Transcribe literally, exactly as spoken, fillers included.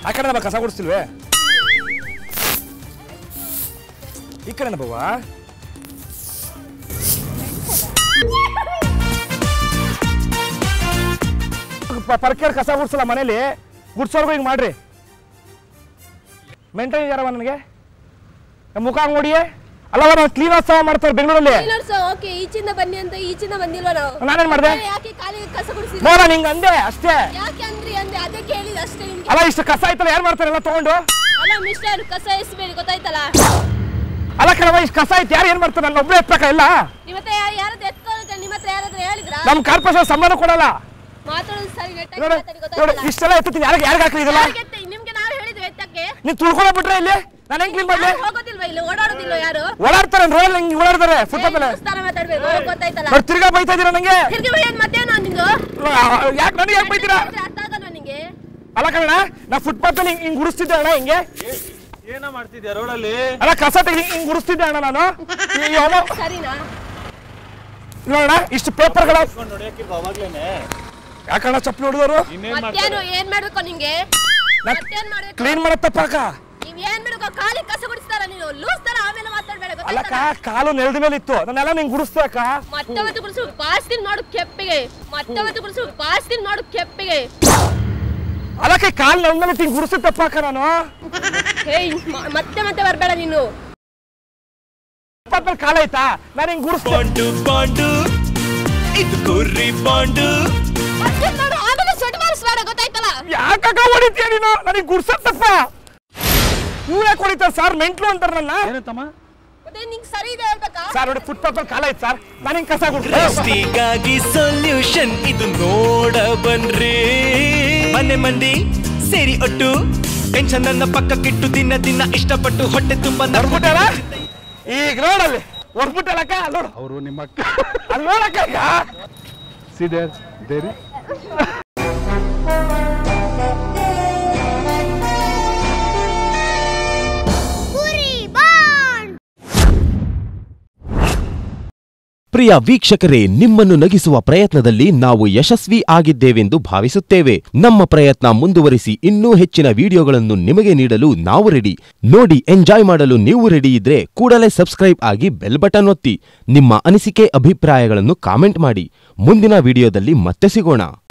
ಆ ಕಡೆ ಬಾ ಕಸ ಗುಡಿಸ್ತಿಲ್ವೇ ಈ ಕಡೆನ ಬವ್ವ ಪರ್ಕೆ ಕಸ ಗುಡ್ಸಲ್ಲ ಮನೇಲಿ ಗುಡ್ಸೋರ್ಗು ಹಿಂಗೆ ಮಾಡ್ರಿ ಮೇಂಟೈನ್ ಯಾರವ ನನಗೆ ಮುಖ ನೋಡಿಯೇ ಅಲ್ಲವ ನಾವು ಕ್ಲೀನ್ ಸಹ ಮಾಡ್ತಾರೆ ಬೆಂಗಳೂರಲ್ಲಿ ಓಕೆ ಈಚಿಂದ ಬನ್ನಿ ಅಂತ ಈಚಿಂದ ಬಂದಿಲ್ವಾ ನಾವು ನಾನೇನ್ ಮಾಡಿದೆ ಯಾಕೆ ಕಾಲಿಗೆ ಕಸ ಗುಡಿಸಿದ್ರಿ ನೋಡ ನಿಂಗೆ ಅಂದೆ ಅಷ್ಟೇ ಯಾಕೆ ಅಂದ್ರಿ ಅಂದೆ ಅದೇ ಕೇಳಿದ ಅಷ್ಟೇ ನಿಮ್ಗೆ ಅಲ್ಲ ಇಷ್ಟು ಕಸ ಆಯ್ತಲ್ಲ ಯಾರು ಮಾಡ್ತಾರೆ ಎಲ್ಲ ತಗೊಂಡು ಅಲ್ಲ ಮಿಸ್ಟರ್ ಕಸ ಎಸ್ಬೇಡಿ ಗೊತ್ತಾಯ್ತಲ್ಲ ಅಲ್ಲ ಕಣವ ಇಷ್ಟು ಕಸ ಆಯ್ತು ಯಾರು ಏನ್ ಮಾಡ್ತಾರೆ ನನ್ನ ಒಬ್ಬರೇ ಎತ್ತಕ ಇಲ್ಲ ನಿಮ್ಮ ಹತ್ರ ಯಾರದ್ದು ಎತ್ಕೊಳ್ಳೋಕೆ ನಿಮ್ಮ ಹತ್ರ ಯಾರಾದ್ರೂ ಹೇಳಿದ್ರಾ ನಮ್ಮ ಕಾರ್ಪೊರೇಷನ್ ಸಂಬಂಧ ಕೊಡಲ್ಲ ಮಾತಾಡೋದು ಸರಿ ನೆಟ್ಟಾಗಿ ನೋಡು ಮಾತಾಡಿ ನೋಡು ಗೊತ್ತಾಯ್ತಲ್ಲ ಇಷ್ಟೆಲ್ಲ ಎತ್ತೀನಿ ಯಾರಿಗೆ ಯಾರಿಗೆ ಹಾಕ್ಲಿ ಇದೆಲ್ಲ ನಿಮ್ಗೆ ನಾವು ಹೇಳಿದ್ವಿ ಎತ್ತಕ್ಕೆ ನೀನು ತುಳ್ಕೊಂಡ ಬಿಟ್ರೆ ಇಲ್ಲಿ ನಾನು ಹೆಂಗ್ ಕ್ಲೀನ್ ಮಾಡ್ಲಿ ಹೋಗೋದಿಲ್ವಾ ಇಲ್ಲಿ ಓಡಾಡೋದಿಲ್ಲ ಯಾರು ಓಡಾಡ್ತಾರೆ ರೋಡ್ ಹಿಂಗ್ ಓಡಾಡ್ತಾರೆ ಫುಟ್ಪಾತ್ ಮೇಲೆ ಸ್ಥಾನ ಮಾತಾಡ್ಬೇಕು ಗೊತ್ತಾಯ್ತಲ್ಲ ನೋಡಿ ತಿರ್ಗಾ ಬೈತಾ ಇದೀರ ನಂಗೆ ತಿರ್ಗಿ ಬೈಯೋದು ಮತ್ತೇನೋ ನಿಂದು ಯಾಕೆ ನನಗೆ ಯಾಕೆ ಬೈತೀರಾ ಅರ್ಥ ಆಗಲ್ವಾ ನಿಂಗೆ ಅಲ್ಲ ಕಣ ನಾ ಫುಟ್ಪಾತ್ ಅಲ್ಲಿ ಹಿಂಗ್ ಗುಡಿಸ್ತಿದ್ದೆ ಅಣ್ಣ ಹಿಂಗೆ ಏನ ಮಾಡ್ತಿದ್ಯಾ ರೋಡಲ್ಲಿ ಅಲ್ಲ ಕಸ ತೆಗಿ ಹಿಂಗ್ ಗುಡಿಸ್ತಿದ್ದೆ ಅಣ್ಣ ನಾನು ಸರಿನಾ ನೋಡೋಣ ಇಷ್ಟು ಪೇಪರ್ಗಳ ಅವಾಗ್ಲೇನೆ ಯಾಕಣ್ಣ ಚಪ್ಪಲಿ ಹೊಡೆದವರು ಮತ್ತೇನು ಏನ್ ಮಾಡ್ಬೇಕು ನಿಂಗೆ ಮತ್ತೇನ್ ಮಾಡ್ಬೇಕು ಕ್ಲೀನ್ ಮಾಡೋ ತಪ್ಪಾಕ ನೀವ್ ಏನ್ ಮಾಡ್ಬೇಕು ಕಾಲಿ ಕಸ ಗುಡಿಸ್ತಾರ ನೀನು ಲೂಸ್ ತರ ಆಮೇಲೆ ಮಾತಾಡ್ಬೇಡ ಅಲ್ಲಕ್ಕ ಗೊತ್ತಾಯ್ತಲ್ಲ ಕಾಲು ನೆಲದ ಮೇಲೆ ಇತ್ತು ನಾನೆಲ್ಲ ನಿಂಗೆ ಗುಡಿಸ್ಬೇಕ ಮತ್ತೆ ಅವತ್ತು ಗುಡಿಸು ಪಾಸ್ತಿನ ಮಾಡು ಕೆಪ್ಪಿಗೆ ಮತ್ತೆ ಅವತ್ತು ಗುಡಿಸು ಪಾಸ್ತಿನ ಮಾಡು ಕೆಪ್ಪಿಗೆ ಅಲ್ಲಕ್ಕ ಕಾಲು ನೆಲದ ಮೇಲೆ ಹಿಂಗ್ ಗುಡಿಸ್ ತಪ್ಪಾಕ ನಾನು ಹೇಯ್ ಮತ್ತೆ ಮತ್ತೆ ಬರ್ಬೇಡ ನೀನು ಫುಟ್ಪಾತ್ ಮೇಲೆ ಕಾಲ ಆಯ್ತಾ ನಾನು ಹಿಂಗ್ ಗುಡಿಸ್ತೀನಿ ಬಾಂಡು ಬಾಂಡು ಇದು ಕುರ್ರಿ ಬಾಂಡು ಮತ್ತೆ ನೋಡು ಆಮೇಲೆ ಸೊಟ್ಟು ಮಾರಿಸ್ಬೇಡ ಗೊತ್ತಾಯ್ತಲ್ಲ ಯಾಕಕ್ಕ ಹೊಡಿತೀಯ ನೀನು ನನಗೆ ಗುಡ್ಸೋದ್ ತಪ್ಪ ನೀವು ಯಾಕೆ ಹೊಡಿತಾರ ಸರ್ ಮೆಂಟ್ಲು ಅಂತಾರ ನನ್ನ ಏನಂತಮ್ಮ ಮತ್ತೆ ನಿಂಗೆ ಸರಿ ಇದೆ ಹೇಳ್ಬೇಕಾ ಸರ್ ನೋಡಿ ಫುಟ್ಪಾತ್ ಮೇಲೆ ಕಾಲ ಆಯ್ತು ಸರ್ ನಾನು ಹಿಂಗ್ ಕಸ ಗುಡ್ಸ್ತೀನಿ ರಸ್ತಿಗಾಗಿ ಸೊಲ್ಯೂಷನ್ ಇದು ನೋಡ ಬನ್ರಿ ಮನೆ ಮಂದಿ ಸೇರಿ ಒಟ್ಟು ಟೆನ್ಷನ್ ನನ್ನ ಪಕ್ಕಕ್ಕಿಟ್ಟು ದಿನ ದಿನ ಇಷ್ಟಪಟ್ಟು ಹೊಟ್ಟೆ ತುಂಬಾ ಹೊರ್ಬಿಟ್ಟಾರ ಈಗ ನೋಡಲ್ಲಿ ಹೊರ್ಬಿಟ್ಟಲ್ಲಕ್ಕ ಅಲ್ಲಿ ನೋಡು ಅವರು ನಿಮ್ಮ ಅಕ್ಕ ಅಲ್ಲಿ ನೋಡಕ್ಕ ಈಗ ಸಿಡರ್ ದೇರಿ ಪ್ರಿಯ ವೀಕ್ಷಕರೇ, ನಿಮ್ಮನ್ನು ನಗಿಸುವ ಪ್ರಯತ್ನದಲ್ಲಿ ನಾವು ಯಶಸ್ವಿ ಆಗಿದ್ದೇವೆಂದು ಭಾವಿಸುತ್ತೇವೆ. ನಮ್ಮ ಪ್ರಯತ್ನ ಮುಂದುವರಿಸಿ ಇನ್ನೂ ಹೆಚ್ಚಿನ ವಿಡಿಯೋಗಳನ್ನು ನಿಮಗೆ ನೀಡಲು ನಾವು ರೆಡಿ. ನೋಡಿ, ಎಂಜಾಯ್ ಮಾಡಲು ನೀವು ರೆಡಿ ಇದ್ರೆ ಕೂಡಲೇ ಸಬ್ಸ್ಕ್ರೈಬ್ ಆಗಿ ಬೆಲ್ ಬಟನ್ ಒತ್ತಿ. ನಿಮ್ಮ ಅನಿಸಿಕೆ ಅಭಿಪ್ರಾಯಗಳನ್ನು ಕಾಮೆಂಟ್ ಮಾಡಿ. ಮುಂದಿನ ವಿಡಿಯೋದಲ್ಲಿ ಮತ್ತೆ ಸಿಗೋಣ.